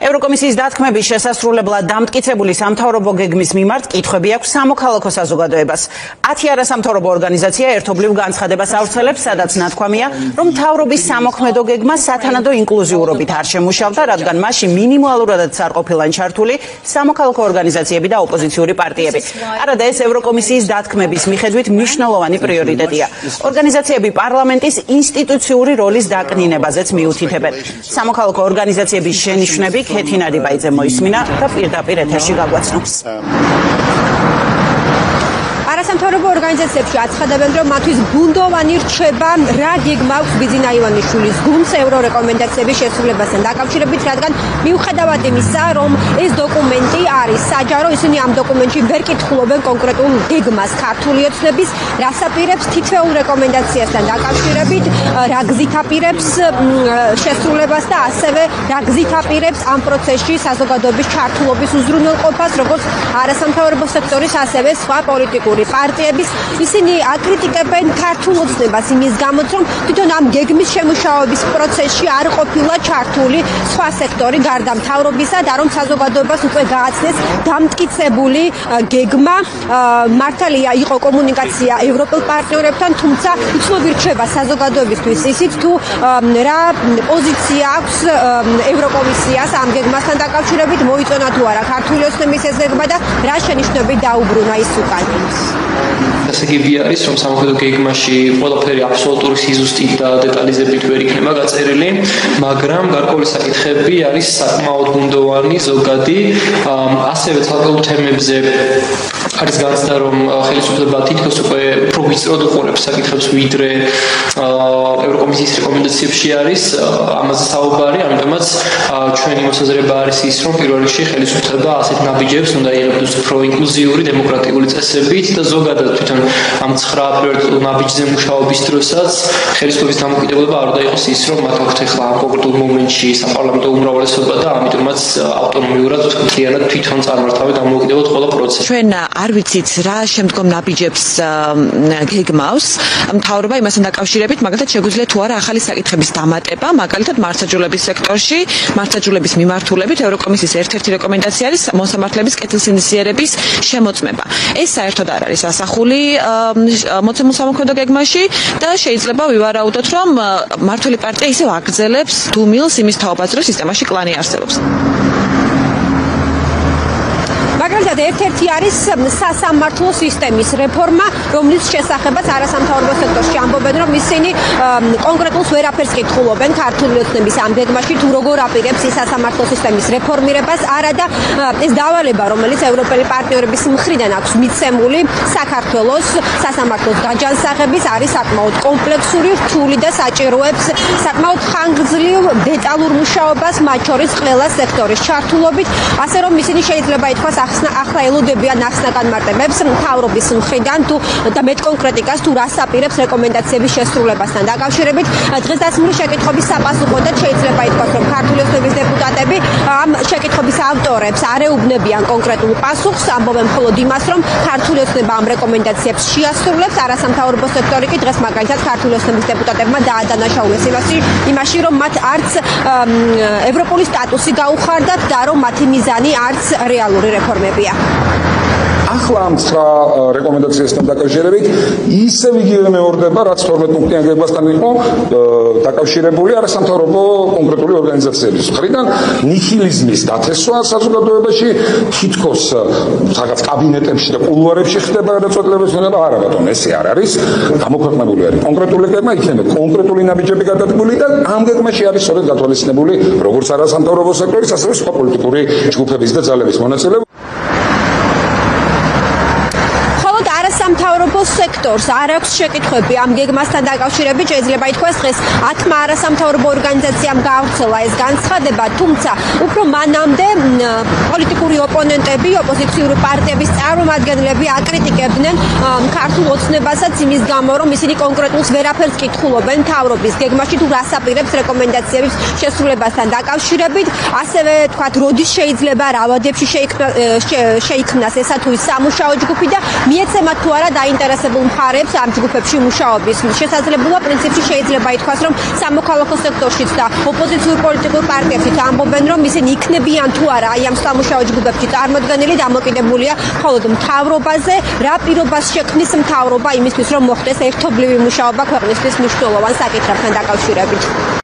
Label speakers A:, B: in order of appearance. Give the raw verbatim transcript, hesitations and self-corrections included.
A: ევროკომისიის დათქმების შესასრულებლად დამტკიცებული სამთავრობო გეგმის მიმართ კითხვები აქვს სამოქალაქო საზოგადოებას. ათი არასამთავრობო ორგანიზაცია ერთობლივ განცხადებას ავრცელებს, სადაც ნათქვამია, რომ მთავრობის სამოქმედო გეგმა სათანადო ინკლუზიურობით არ შემუშავდა, რადგან მასში მინიმალურადაც არ ყოფილან ჩართული სამოქალაქო ორგანიზაციები და ოპოზიციური პარტიები. არადა ეს ევროკომისიის დათქმების მიხედვით მნიშვნელოვანი პრიორიტეტია. ორგანიზაციები პარლამენტის ინსტიტუციური როლის დაკნინებაზეც მიუთითებენ. სამოქალაქო ორგანიზაციების შენიშვნები ქეთინა დიბაიძე მოისმინა და პირდაპირ ეთერში გაგვაცნობს.
B: არასამთავრობო ორგანიზაციებში აცხადებენ, რომ მათთვის ბუნდოვანი რჩება რა გეგმა აქვს ბიძინა ივანიშვილის გუნდს ევრორეკომენდაციების შესრულებასთან დაკავშირებით, რადგან მიუხედავად იმისა, რომ ეს დოკუმენტი არის საჯარო, ისინი ამ დოკუმენტში ვერ კითხულობენ კონკრეტულ გეგმას ქართული ოცნების, რას აპირებს თითოეულ რეკომენდაციასთან დაკავშირებით, რა გზით აპირებს შესრულებას და ასევე რა გზით აპირებს ამ პროცესში საზოგადოების ჩართულობის უზრუნველყოფას, როგორც არასამთავრობო სექტორის, ასევე სხვა პოლიტიკური პარტიების. ისინი აკრიტიკებენ ქართულ ოცნებას იმის გამოც, რომ თვითონ ამ გეგმის შემუშავების პროცესში არ ყოფილა ჩართული სხვა სექტორი გარდა მთავრობისა და რომ საზოგადოებას უკვე გააცნეს დამტკიცებული გეგმა. მართალია იყო კომუნიკაცია ევროპელ პარტნიორებთან, თუმცა უცნობი რჩება საზოგადოებისთვის ისიც თუ რა პოზიცია აქვს ევროკომისიას ამ გეგმასთან დაკავშირებით, მოიწონა თუ არა ქართული ოცნების ეს გეგმა და რა შენიშვნები დაუბრუნა ის უკან.
C: გასაგები არის, რომ სამოქმედო გეგმაში ყველაფერი აბსოლუტური სიზუსტით და დეტალიზებით ვერ იქნება გაწერილი, მაგრამ გარკვეული საკითხები არის საკმაოდ ბუნდოვანი, ზოგადი, ასევე ცალკეულ თემებზე არის განცდა, რომ ხელისუფლება თითქოს უკვე უფრო ვიწროდ უყურებს საკითხებს, ვიდრე ევროკომისიის რეკომენდაციებში არის ამაზე საუბარი, ამიტომაც ჩვენი მოსაზრება არის ის, რომ პირველ რიგში ხელისუფლება ასეთ ნაბიჯებს უნდა იღებდეს უფრო ინკლუზიური დემოკრატიული წესებით და ზოგადად თვითონ ამ ცხრა პრიორიტეტულ ნაბიჯზე მუშაობის დროსაც ხელისუფლების დამოკიდებულება არ უნდა იყოს ის, რომ მათ აქვთ ახლა ამ კონკრეტულ მომენტში საპარლამენტო უმრავლესობა და ამიტომაც ავტონომიურად მთლიანად თვითონ წარმართავენ დამოუკიდებლად ყველა პროცესს.
A: ჩვენ არ ვიცით რა შემდგომ ნაბიჯებს გეგმავს მთავრობა იმასთან დაკავშირებით, მაგალითად შეგვიძლია თუ არა ახალი საკითხების დამატება, მაგალითად მართლმსაჯულების სექტორში, მართლმსაჯულების მიმართულებით ევროკომისიის ერთ-ერთი რეკომენდაცია არის მოსამართლეების კეთილსინდისიერების შემოწმება. ეს საერთოდ არ არის ასახული მოცემულ სამოქმედო გეგმაში და შეიძლება ვივარაუდოთ, რომ მართული პარტია ისევ აგრძელებს დუმილს იმის თაობას, რომ სისტემაში კლანი არსებობს.
B: მაგალითად ერთ-ერთი არის სასამართლო სისტემის რეფორმა, რომლის შესახებაც არასამთავრობო სექტორში ამბობენ, რომ ისინი კონკრეტულს ვერაფერს კითხულობენ ქართული ოცნების ამ გეგმაში, თუ როგორ აპირებს ის სასამართლო სისტემის რეფორმირებას, არადა ეს დავალება, რომელიც ევროპელი პარტნიორების მხრიდან აქვს მიცემული საქართველოს სასამართლოს გაჯანსაღების, არის საკმაოდ კომპლექსური, რთული და საჭიროებს საკმაოდ ხანგრძლივ დეტალურ მუშაობას, მათ შორის ყველა სექტორის ჩართულობით, ასე რომ ისინი შეიძლება ითქვას ახლა ელოდებიან ახსნა-განმარტებებს მთავრობის მხრიდან თუ და მეტ კონკრეტიკას თუ რას აპირებს რეკომენდაციების შესრულებასთან დაკავშირებით. დღესდღეობით შეკითხვების საპასუხოდაც შეიძლება ითქვას, რომ ქართული ოცნების დეპუტატები ამ შეკითხვების ავტორებს არ ეუბნებიან კონკრეტულ პასუხს, ამბობენ მხოლოდ იმას, რომ ქართული ოცნება ამ რეკომენდაციებს შეასრულებს, არასამთავრობო სექტორი კი დღეს მაგალითად ქართული ოცნების დეპუტატებმა დაადანაშაულეს იმაში, იმაში რომ მათ არც ევროპული სტატუსი გაუხარდათ და რომ მათი მიზანი არც რეალური რეფორმებია.
D: ახლა ამ ცხრა რეკომენდაციასთან დაკავშირებით ისევ იგივე მეორდება, რაც თორმეტ პუნქტიან გეგმასთან იყო დაკავშირებული არასამთავრობო კონკრეტული ორგანიზაციების მხრიდან ნიჰილიზმის დათესვა საზოგადოებაში, თითქოს რაღაც კაბინეტებში და კულუარებში ხდება გადაწყვეტილების მიღება. არა ბატონო, ესე არ არის. გამოქვეყნებული არის კონკრეტული გეგმა, იქნება კონკრეტული ნაბიჯები გადადგმული და ამ გეგმაში არის სწორედ გათვალისწინებული როგორც არასამთავრობო სექტორის, ასევე სხვა პოლიტიკური ჯგუფების და ძალების მონაწილეობა.
B: სამთავრობო სექტორს არ აქვს შეკითხვები ამ გეგმასთან დაკავშირებით, შეიძლება ითქვას დღეს ათმა არასამთავრობო ორგანიზაციამ გაავრცელა ეს განცხადება, თუმცა უფრო მანამდე პოლიტიკური ოპონენტები, ოპოზიციური პარტიების წარმომადგენლები აკრიტიკებდნენ ქართულ ოცნებასაც იმის გამო, რომ ისინი კონკრეტულს ვერაფერს კითხულობენ მთავრობის გეგმაში თუ რას აპირებს რეკომენდაციების შესრულებასთან დაკავშირებით, ასევე თქვათ, როდის შეიძლება რა ვადებში შეიქმნას ესა თუ ის სამუშაო ჯგუფი და მიეცემათ თუ არა დაინტერესებულ მხარებს ამ ჯგუფებში მუშაობის შესაძლებლობა პრინციპში შეიძლება ითქვას, რომ სამოქალაქო სექტორშიც და ოპოზიციურ პოლიტიკურ პარტიებშიც ამბობენ, რომ ისინი იქნებიან თუ არა აი ამ სამუშაო ჯგუფებში წარმოდგენილი, დამოკიდებულია მხოლოდ მთავრობაზე, რა პირობას შექმნის მთავრობა იმისთვის, რომ მოხდეს ერთობლივი მუშაობა ქვეყნისთვის მნიშვნელოვან საკითხებთან დაკავშირებით.